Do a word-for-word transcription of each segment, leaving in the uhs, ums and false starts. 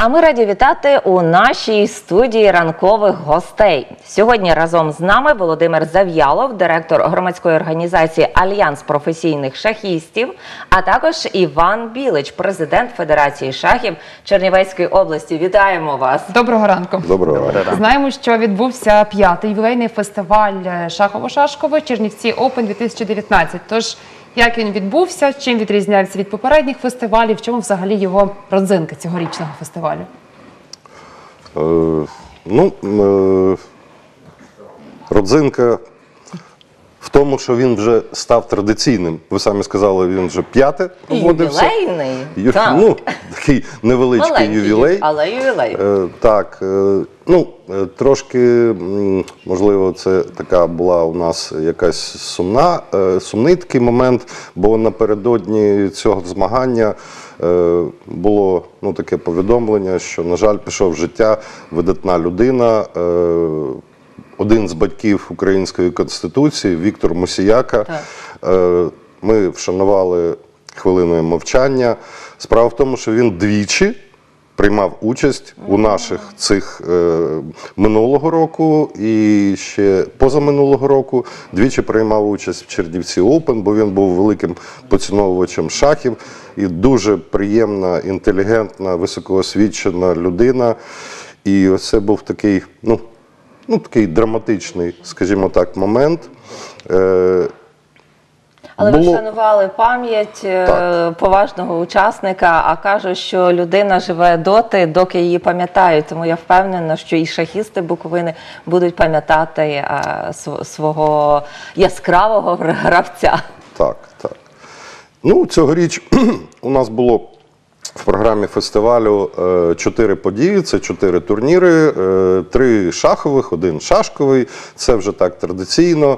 А ми раді вітати у нашій студії ранкових гостей. Сьогодні разом з нами Володимир Зав'ялов, директор громадської організації «Альянс професійних шахістів», а також Іван Білич, президент Федерації шахів Чернівецької області. Вітаємо вас! Доброго ранку! Доброго ранку! Знаємо, що відбувся п'ятий ювілейний фестиваль шахово-шашковий «Чернівці Опен дві тисячі дев'ятнадцять». Тож, як він відбувся, чим відрізнявся від попередніх фестивалів, в чому взагалі його родзинка цьогорічного фестивалю? Е, ну, е, родзинка в тому, що він вже став традиційним. Ви самі сказали, він вже п'яте проводився. Ювілейний? Ю, Так. Ну, такий невеличкий Маленький, ювілей. але ювілей. Е, так, е, ну, е, трошки, м, можливо, це така була у нас якась сумна, е, сумний такий момент, бо напередодні цього змагання е, було ну, таке повідомлення, що, на жаль, пішов в життя видатна людина, е, один з батьків Української Конституції, Віктор Мусіяка. Е, ми вшанували хвилиною мовчання. Справа в тому, що він двічі приймав участь у наших цих е, минулого року і ще позаминулого року. Двічі приймав участь в Чернівці Опен, бо він був великим поціновувачем шахів. І дуже приємна, інтелігентна, високоосвічена людина. І ось це був такий, ну, ну, такий драматичний, скажімо так, момент. Е, Але було... ви вшанували пам'ять Так. поважного учасника, а кажуть, що людина живе доти, доки її пам'ятають. Тому я впевнена, що і шахісти Буковини будуть пам'ятати свого яскравого гравця. Так, так. Ну, цьогоріч у нас було в програмі фестивалю чотири події, це чотири турніри, три шахових, один шашковий, це вже так традиційно.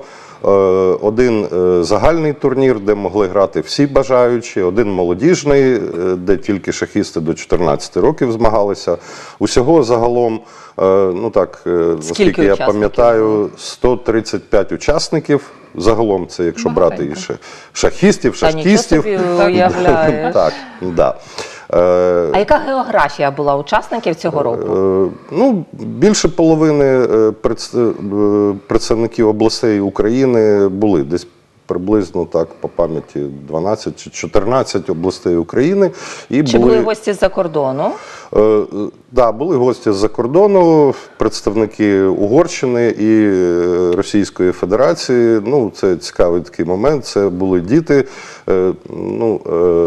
Один загальний турнір, де могли грати всі бажаючі, один молодіжний, де тільки шахісти до чотирнадцяти років змагалися. Усього загалом, ну так, наскільки я пам'ятаю, сто тридцять п'ять учасників. Загалом це, якщо Багатенько. брати і шахістів, шашкістів. Та нічого собі уявляєш. Так, да. А яка географія була учасників цього року? Ну, більше половини представників областей України були. Десь приблизно так, по пам'яті, дванадцять чи чотирнадцять областей України. І Чи були, були гості з-за кордону? Так, да, були гості з-за кордону, представники Угорщини і Російської Федерації. Ну, це цікавий такий момент. Це були діти, ну,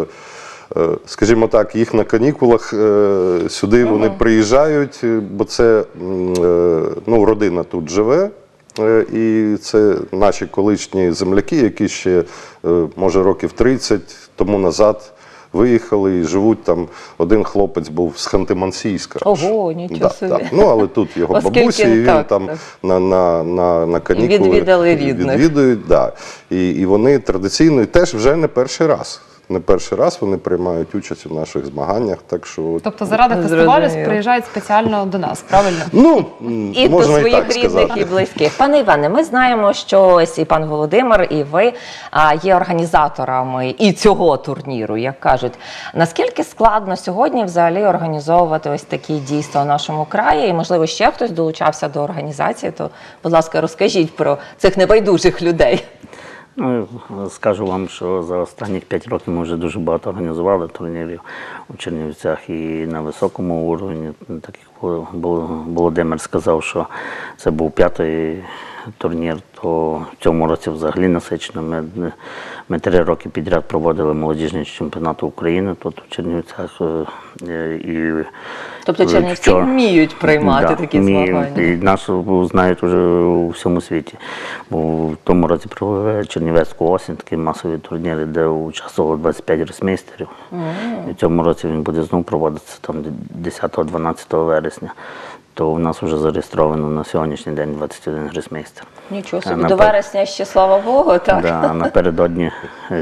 скажімо так, їх на канікулах сюди вони uh-huh. приїжджають, бо це, ну, родина тут живе. І це наші колишні земляки, які ще, може, років тридцять тому назад виїхали і живуть там. Один хлопець був з Ханти-Мансійська. Ого, нічого да, собі. Так. Ну, але тут його Оскільки бабусі, і він так, там так. на, на, на, на канікули І відвідали рідних. Відвідують, да. І, і вони традиційно, і теж вже не перший раз. Не перший раз вони приймають участь у наших змаганнях, так що... Тобто заради фестивалю приїжджають спеціально до нас, правильно? Ну, і можна до і своїх так рідних сказати. і близьких. Пане Іване, ми знаємо, що ось і пан Володимир, і ви а, є організаторами і цього турніру, як кажуть. Наскільки складно сьогодні взагалі організовувати ось такі дійства в нашому краї? І, можливо, ще хтось долучався до організації, то, будь ласка, розкажіть про цих небайдужих людей. Ну, скажу вам, що за останні п'ять років ми вже дуже багато організували турнірів у Чернівцях і на високому рівні. Так як Володимир сказав, що це був п'ятий турнір, то в цьому році взагалі насичено. Ми, ми три роки підряд проводили молодіжний чемпіонат України тут у Чернівцях. І тобто чернівці вчора... вміють приймати да, такі вміють, змагання? І нас знають вже у всьому світі. Бо в тому році провели Чернівецьку осінь, такі масові турніри, де участвувало двадцять п'ять гросмейстерів. Mm. І в цьому році він буде знову проводитися там десятого-дванадцятого вересня. То у нас вже зареєстровано на сьогоднішній день двадцять один гросмейстер. Нічого собі, до вересня ще, слава Богу, так? Да, напередодні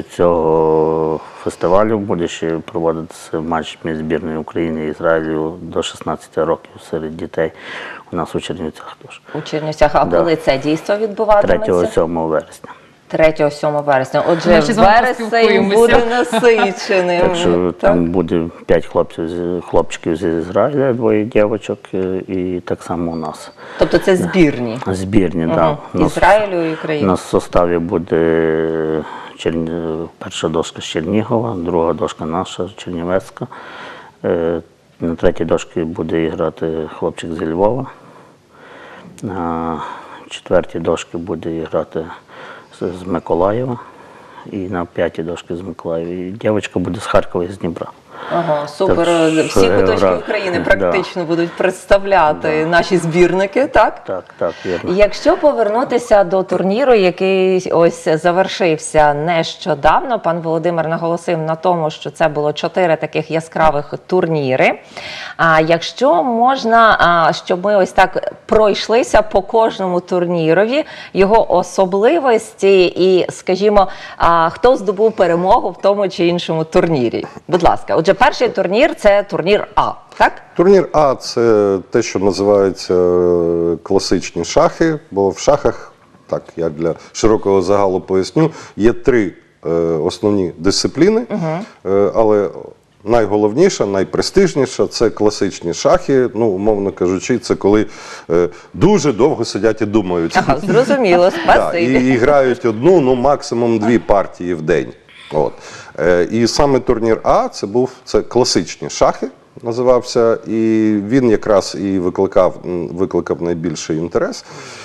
цього фестивалю буде ще проводитися матч між збірною України і Ізраїлю до шістнадцяти років серед дітей. У нас у Чернівцях теж. У Чернівцях, а да. коли це дійство відбуватиметься? третього-сьомого вересня. третього-сьомого вересня. Отже, Ми ще з вами вересень поспілкуємося. буде насиченим. Так що Так? там буде п'ять хлопців, з- хлопчиків з Ізраїля, двоє дівчаток, е, і так само у нас. Тобто це збірні Збірні, так. Да. Мгм. Ізраїлю і У України. нас в составі буде Черні... перша дошка з Чернігова, друга дошка наша, Чернівецька. Е, На третій дошці буде грати хлопчик зі Львова. На четвертій дошці буде грати з з Миколаєва. І на п'ятій дошці з Миколаєва. І дівчинка буде з Харкова і з Дніпра. Ага, супер. Так що Всі куточки гра- України да. практично будуть представляти наші збірники, так? Так, так, вірно. Якщо повернутися до турніру, який ось завершився нещодавно, пан Володимир наголосив на тому, що це було чотири таких яскравих турніри. А якщо можна, а, щоб ми ось так пройшлися по кожному турнірові, його особливості і, скажімо, а, хто здобув перемогу в тому чи іншому турнірі. Будь ласка, отже, перший турнір – це турнір А, так? Турнір А – це те, що називається е, класичні шахи, бо в шахах, так, я для широкого загалу поясню, є три е, основні дисципліни, е, але найголовніша, найпрестижніша – це класичні шахи, ну, умовно кажучи, це коли е, дуже довго сидять і думають. Ага, зрозуміло, Да, спасибі. і, і грають одну, ну максимум дві партії в день. От. Е, і саме турнір А це був це класичні шахи, називався, і він якраз і викликав, м, викликав найбільший інтерес.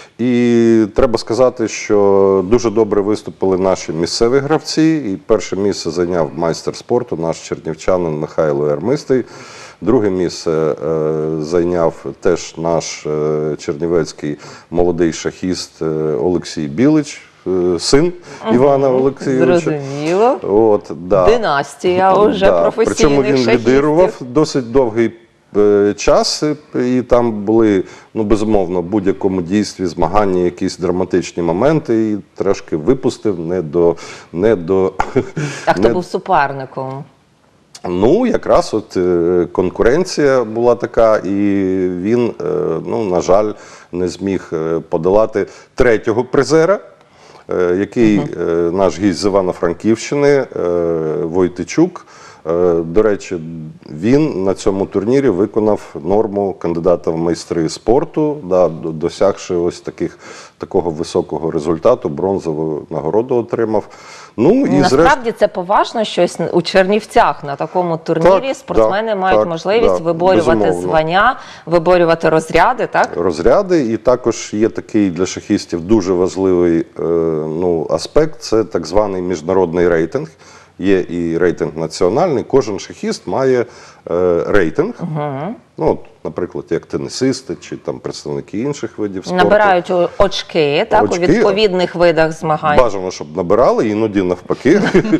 І треба сказати, що дуже добре виступили наші місцеві гравці. І перше місце зайняв майстер спорту, наш чернівчанин Михайло Ярмистий. Друге місце е, зайняв теж наш е, чернівецький молодий шахіст е, Олексій Білич, е, син Івана Олексійовича. Зрозуміло. От, да. Династія уже Да. професійних Причому він шахістів. лідирував досить довгий е, час, і- і там були, ну, безумовно, в будь-якому дійстві, змаганні якісь драматичні моменти, і трошки випустив не до... Не до А хто не- був суперником? Ну, якраз от е, конкуренція була така, і він, е, ну, на жаль, не зміг е, подолати третього призера, е, який е, наш гість з Івано-Франківщини, е, Войтичук. Е, До речі, він на цьому турнірі виконав норму кандидата в майстри спорту, да, до- досягши ось таких, такого високого результату, бронзову нагороду отримав. Ну, і зрештою, Насправді це поважно щось у Чернівцях на такому турнірі. Так, Спортсмени так, мають так, можливість да, виборювати безумовно. звання, виборювати розряди, так? розряди, і також є такий для шахістів дуже важливий е, ну, аспект, це так званий міжнародний рейтинг. Є і рейтинг національний, кожен шахіст має е, рейтинг. Ну, от, наприклад, як тенісисти чи там представники інших видів спорту. Набирають о- очки, так, Очки. у відповідних видах змагань. Бажано, щоб набирали, іноді навпаки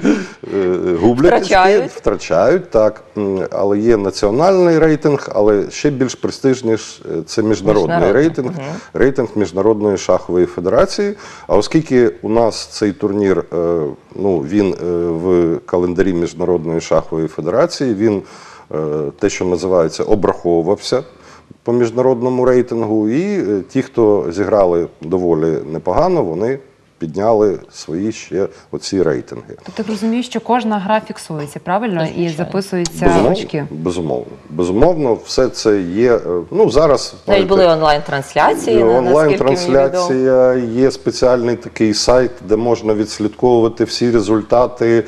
е, гублять очки, Втрачають. втрачають, так. М, Але є національний рейтинг, але ще більш престижніш е, це міжнародний Міжнародний, рейтинг, рейтинг Міжнародної шахової федерації. А оскільки у нас цей турнір, е, ну, він е, в календарі Міжнародної шахової федерації, він е, те, що називається, обраховувався по міжнародному рейтингу, і е, ті, хто зіграли доволі непогано, вони підняли свої ще оці рейтинги. Тобто так розумію, що кожна гра фіксується, правильно? І записуються Безумовно, очки. безумовно, безумовно, все це є. е, Ну зараз Навіть знаєте, були онлайн-трансляції, є на- наскільки мені відомо. онлайн-трансляція, є спеціальний такий сайт, де можна відслідковувати всі результати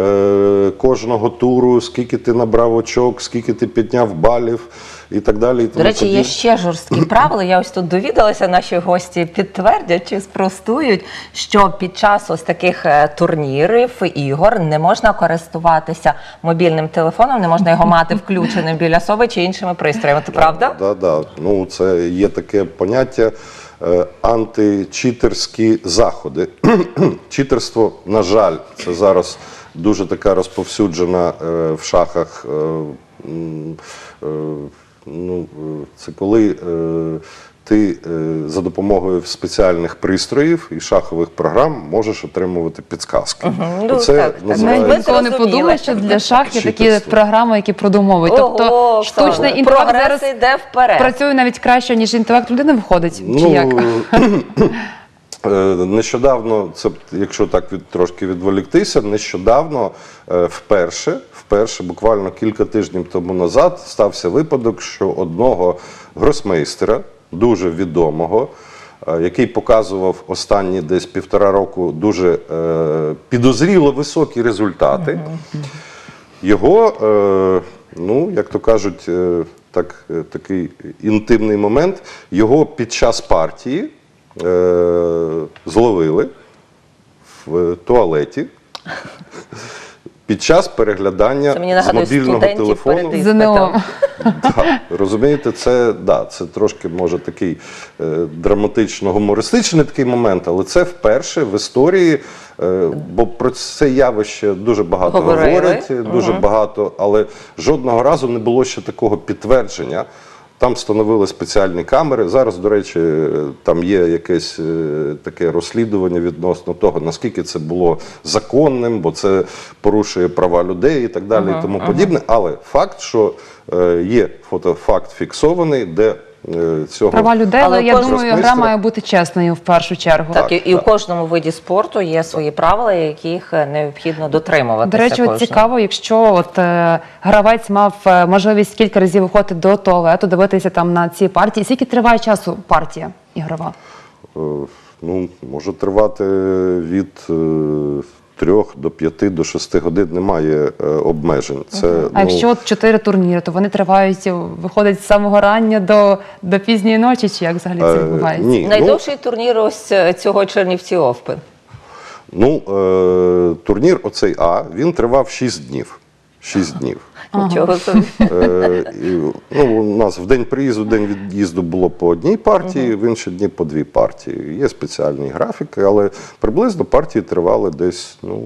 е, кожного туру, скільки ти набрав очок, скільки ти підняв балів і так далі. І До тому речі, є подібне. ще жорсткі правила. Я ось тут довідалася, наші гості підтвердять чи спростують, що під час ось таких е, турнірів, ігор не можна користуватися мобільним телефоном, не можна його мати включеним біля соби чи іншими пристроями. Це правда? Да, да. Ну, це є таке поняття е, античитерські заходи. Читерство, на жаль, це зараз дуже така розповсюджена е, в шахах. Е, м, е, ну, е, це коли е, ти е, за допомогою спеціальних пристроїв і шахових програм можеш отримувати підсказки. Ну, Оце так, так. Ми називається Ми ніколи не зрозуміли. подумали, що для шах є такі Читерство. програми, які продумовують. Тобто Ого, штучний Оксана, інтелект прогрес зараз йде вперед. працює навіть краще, ніж інтелект людини виходить. Чи Ну, як? Е, Нещодавно, це якщо так від, трошки відволіктися, нещодавно е, вперше, вперше, буквально кілька тижнів тому назад, стався випадок, що одного гросмейстера, дуже відомого, е, який показував останні десь півтора року дуже е, підозріло високі результати, його, е, ну, як то кажуть, е, так, е, такий інтимний момент, його під час партії Е, зловили в туалеті під час переглядання Це мені з нагадує мобільного студентів телефону. перед ЗНО. Да, розумієте, це, да, це трошки може такий е, драматично-гумористичний такий момент, але це вперше в історії, е, бо про це явище дуже багато Говорили. говорять, дуже багато, але жодного разу не було ще такого підтвердження. Там встановили спеціальні камери. Зараз, до речі, там є якесь е, таке розслідування відносно того, наскільки це було законним, бо це порушує права людей і так далі, Ага, і тому ага. подібне. Але факт, що е, є фотофакт фіксований, де е, цього Права людей, Але але я кожен думаю, гра гросмейстера- має бути чесною в першу чергу. Так, і, і у так. кожному виді спорту є свої правила, яких необхідно дотримуватися. До речі, от кожному. цікаво, якщо от е, гравець мав е, можливість кілька разів виходити до туалету, дивитися там на ці партії. Скільки триває часу партія ігрова? е, ну, може тривати від е, трьох до п'яти до шести годин, немає е, обмежень. Це, А ну, якщо от чотири турніри, то вони тривають, виходить з самого рання до, до пізньої ночі, чи як взагалі це е, відбувається? ні, ну, Найдовший турнір ось е, цього Чернівці Open. Ну, е, турнір оцей А, він тривав шість днів. шість днів. Нічого собі. Е, і, ну, у нас в день приїзду, в день від'їзду було по одній партії, в інші дні по дві партії. Є спеціальні графіки, але приблизно партії тривали десь, ну,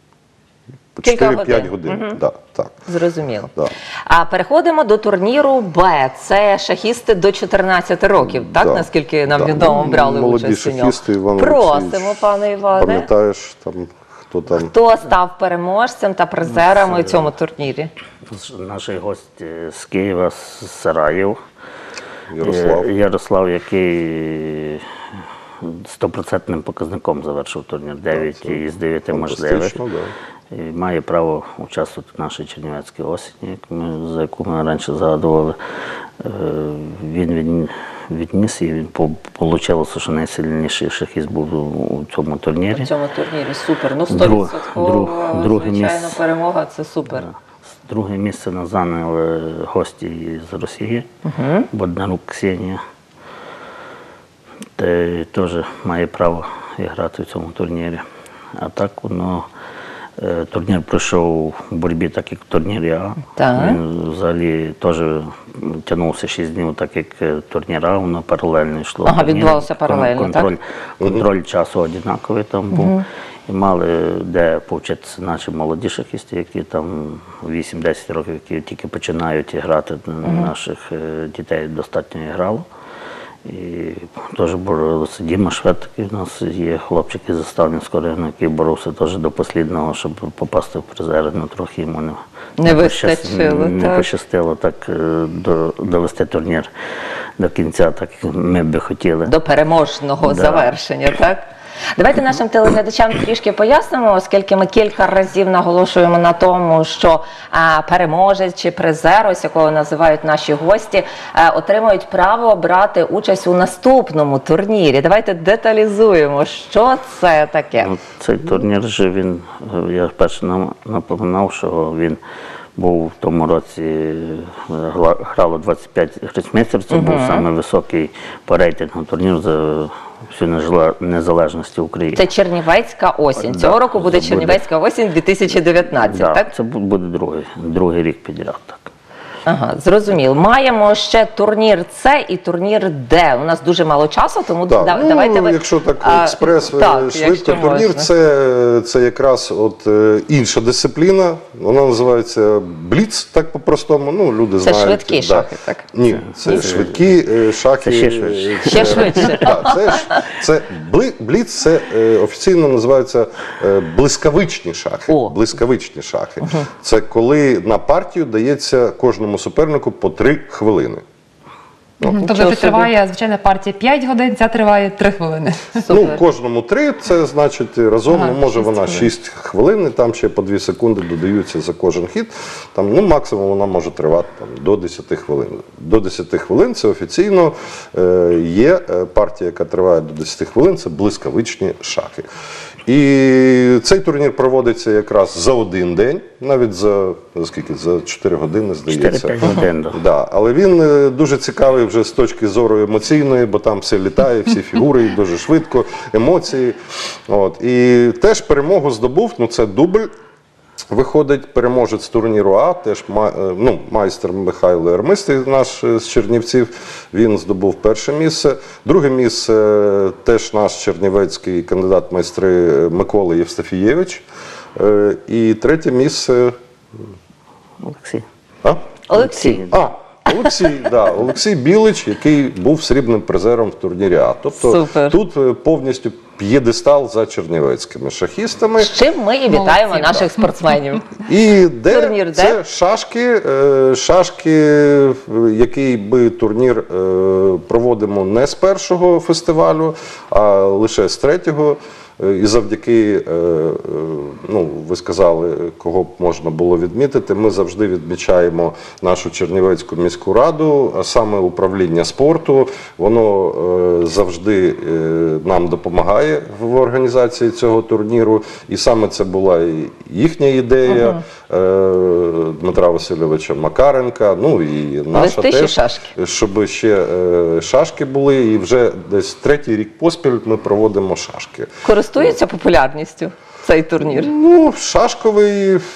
по Кілька чотири-п'ять годин. годин. Да, так. Зрозуміло. Да. А переходимо до турніру Б. Це шахісти до чотирнадцяти років, так? Да. Наскільки нам Да. відомо, Ну, брали молоді участь у ньому. шахісти, Іван Просимо, Олексійович. пане Іване. Пам'ятаєш, там, хто там? Хто став переможцем та призерами у цьому турнірі? Наш гость е, з Києва, з Сараєв. Ярослав. Е, Ярослав, який стопроцентним показником завершив турнір, дев'ять із дев'яти можливих. Фантастично, да. І має право участвувати в нашій Чернівецькій осені, як ми, за яку ми раніше згадували. Е, Він від, відніс і він вийшло, що найсильніший шахіст був у цьому турнірі. У цьому турнірі супер. Ну, Друг- сто друг- відсотків, друге звичайно, місце. перемога – це супер. Друге місце нас зайняли гості з Росії, Боднарук Ксенія. Та теж має право грати в цьому турнірі. А так воно, е, турнір пройшов у боротьбі, так як в турнірі А. Так. Він взагалі теж тягнувся шість днів, так як е, турнір А, воно паралельно йшло. Ага, Турніри. відбувалося паралельно, контроль, Контроль часу однаковий там був. І мали де повчитися наші молоді шахісти, які там вісім-десять років, які тільки починають грати, наших е, дітей достатньо грало. І теж боролися Діма Швед, такий у нас є хлопчик із Заставнівського району, який боровся теж до останнього, щоб попасти в призери, ну трохи йому не, Не пощас- вистачило, не так. пощастило так е, до, довести турнір до кінця, так як ми би хотіли. До переможного Да. завершення, так? Давайте нашим телеглядачам трішки пояснимо, оскільки ми кілька разів наголошуємо на тому, що а, переможець чи призер, ось якого називають наші гості, а, отримують право брати участь у наступному турнірі. Давайте деталізуємо, що це таке. Ну, цей турнір же він, е, я перше нам напоминав, що він був в тому році, е, гла- грало двадцять п'ять гросмейстерів, це був саме високий по рейтингу турнір за всю нежла- незалежність України. Це Чернівецька осінь. Да, Цього року буде це буде. Чернівецька осінь дві тисячі дев'ятнадцять, Да, так? це бу- буде другий, другий рік підряд. Так. Ага, зрозуміло. Маємо ще турнір С і турнір Д. У нас дуже мало часу, тому Так, да- ну, давайте ви... якщо так а, експрес е, так, швидко, якщо турнір можна. це, це якраз от е, інша дисципліна. Вона називається бліц, так по-простому. Ну, люди Це знають. швидкі шахи, так? Ні, це, швидкі е, шахи. Це ще швидше. Це- Ще швидше. Так, це, ж- це бли- бліц, це е, офіційно називаються е, блискавичні шахи. О. Блискавичні шахи. Це коли на партію дається кожному супернику по три хвилини. Тобто Нічого це собі. триває, звичайна партія п'ять годин, ця триває три хвилини. Ну, кожному три, це значить разом, Ага, ну, може шість вона хвилин. шість хвилин, і там ще по дві секунди додаються за кожен хід. Там, ну, максимум вона може тривати там, до десяти хвилин. До десяти хвилин це офіційно е, є е, партія, яка триває до десяти хвилин, це блискавичні шахи. І цей турнір проводиться якраз за один день, навіть за, за скільки? За чотири години, здається. чотири-п'ять годин, да. Да, але він е, дуже цікавий вже з точки зору емоційної, бо там все літає, всі фігури, і дуже швидко, емоції. От. І теж перемогу здобув, ну це дубль. Виходить переможець турніру А, теж ма- е, ну, майстер Михайло Ермистий, наш е, з Чернівців, він здобув перше місце. Друге місце е, теж наш чернівецький кандидат в майстри е, Микола Євстафієвич. Е, І третє місце. Олексій. А? Олексій. А, Олексій, да, Олексій Білич, який був срібним призером в турнірі А. Тобто Супер. тут е, повністю п'єдестал за чернівецькими шахістами. З чим ми і вітаємо Молодці, наших спортсменів. І де Турнір де? це шашки, е, шашки, е, який би турнір е, проводимо не з першого фестивалю, а лише з третього. Е, І завдяки, е, е, ну, ви сказали, кого б можна було відмітити, ми завжди відмічаємо нашу Чернівецьку міську раду, а саме управління спорту. Воно е, завжди е, нам допомагає в організації цього турніру. І саме це була і їхня ідея е, Дмитра Васильовича Макаренка, ну і наша Вести ще теж, шашки. щоб ще е, шашки були. І вже десь третій рік поспіль ми проводимо шашки. Користується популярністю цей турнір. Ну, шашковий, е,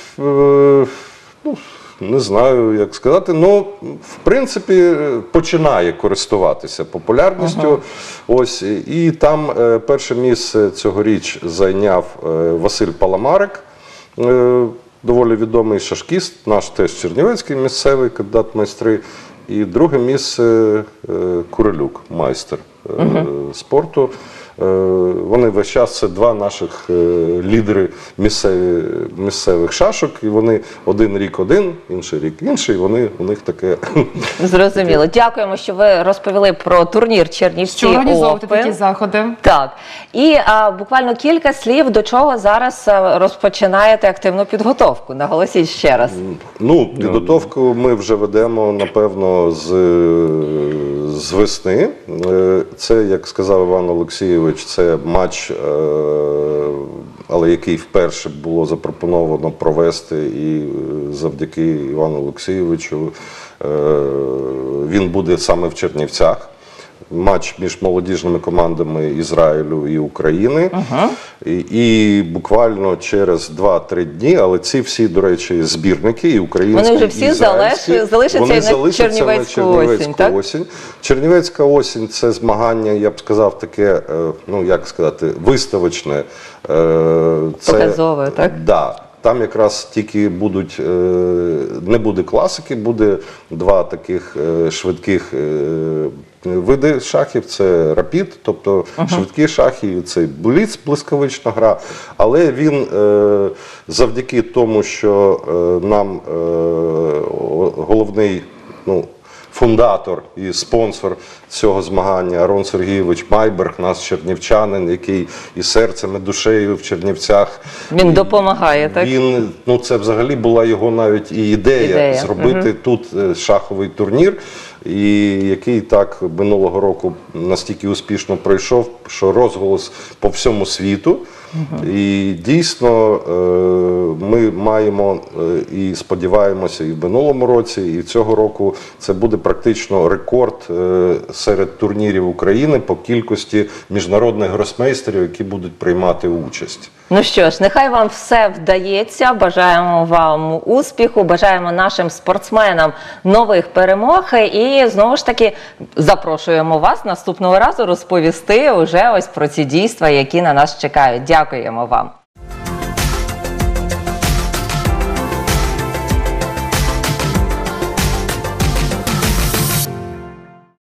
ну, не знаю, як сказати, ну, в принципі, починає користуватися популярністю. Ось, і там е, перше місце цьогоріч зайняв е, Василь Паламарик, е, доволі відомий шашкіст, наш теж чернівецький місцевий кандидат в майстри. І друге місце е, Курилюк, майстер е, спорту. Е, Вони весь час це два наших е, лідери місцеві, місцевих шашок, і вони один рік один, інший рік інший. Вони у них таке. Зрозуміло. Дякуємо, що ви розповіли про турнір Чернівці Що організовувати Open. такі заходи? Так. І а, буквально кілька слів, до чого зараз а, розпочинаєте активну підготовку. Наголосіть ще раз. Ну, підготовку ми вже ведемо, напевно, з, з весни. Е, Це, як сказав Іван Олексійович, це матч, е, але який вперше було запропоновано провести, і е, завдяки Івану Олексійовичу е, він буде саме в Чернівцях. Матч між молодіжними командами Ізраїлю і України. Ага. І, і буквально через два-три дні, але ці всі, до речі, збірники, і українські, Вони вже всі і ізраїльські, залиш- залишаться вони на залишаться Чернівецьку на осінь, Чернівецьку так? осінь. Чернівецька осінь – це змагання, я б сказав, таке, е, ну, як сказати, виставочне. Е, Це, Показове, так? Да. Там якраз тільки будуть, е, не буде класики, буде два таких е, швидких е, види шахів. Це рапід, тобто швидкі шахи, і це бліц, блискавична гра. Але він е, завдяки тому, що е, нам е, головний, ну, фундатор і спонсор цього змагання Арон Сергійович Майберг, наш чернівчанин, який і серцем, і душею в Чернівцях. Він допомагає, так? Він, ну це взагалі була його навіть і ідея, Ідея, зробити тут е, шаховий турнір, і який так минулого року настільки успішно пройшов, що розголос по всьому світу. І дійсно е, ми маємо е, і сподіваємося і в минулому році, і цього року це буде практично рекорд е, серед турнірів України по кількості міжнародних гросмейстерів, які будуть приймати участь. Ну що ж, нехай вам все вдається. Бажаємо вам успіху, бажаємо нашим спортсменам нових перемог. І знову ж таки запрошуємо вас наступного разу розповісти уже ось про ці дійства, які на нас чекають. Дякуємо вам.